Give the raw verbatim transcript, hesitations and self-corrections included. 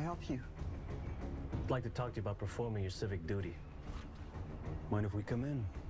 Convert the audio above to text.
help you? I'd like to talk to you about performing your civic duty. Mind if we come in?